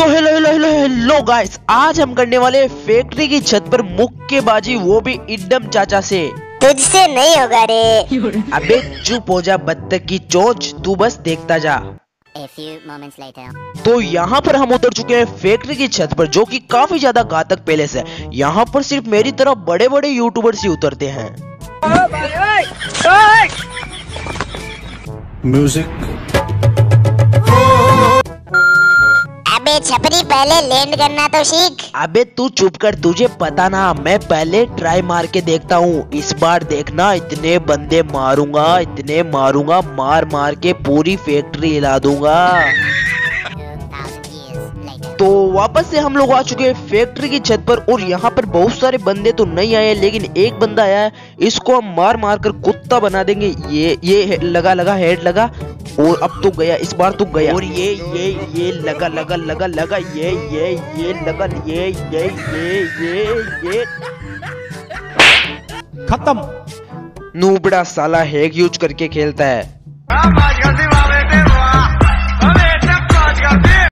So hello guys, आज हम करने वाले फैक्ट्री की छत पर मुक्केबाजी, वो भी इड्डम चाचा से। तुझसे नहीं होगा रे। अबे चुप हो जा बत्तख की चोंच, तू बस देखता जा। A few moments later. तो यहाँ पर हम उतर चुके हैं फैक्ट्री की छत पर, जो कि काफी ज्यादा घातक पैलेस है। यहाँ पर सिर्फ मेरी तरह बड़े बड़े यूट्यूबर्स ही उतरते हैं। म्यूजिक। अबे छपरी, पहले लैंड करना तो सीख। अबे तू चुप कर, तुझे पता ना, मैं पहले ट्राई मार के देखता हूँ। इस बार देखना, इतने बंदे मारूंगा, इतने मारूंगा, मार मार के पूरी फैक्ट्री हिला दूंगा। 2000 years later. तो वापस से हम लोग आ चुके हैं फैक्ट्री की छत पर, और यहाँ पर बहुत सारे बंदे तो नहीं आए, लेकिन एक बंदा आया है। इसको हम मार मार कर कुत्ता बना देंगे। ये लगा हेड लगा, और अब तो गया, इस बार तो गया। और ये लगा लगा ये लगा, ये खत्म। नूबड़ा साला हैक यूज करके खेलता है।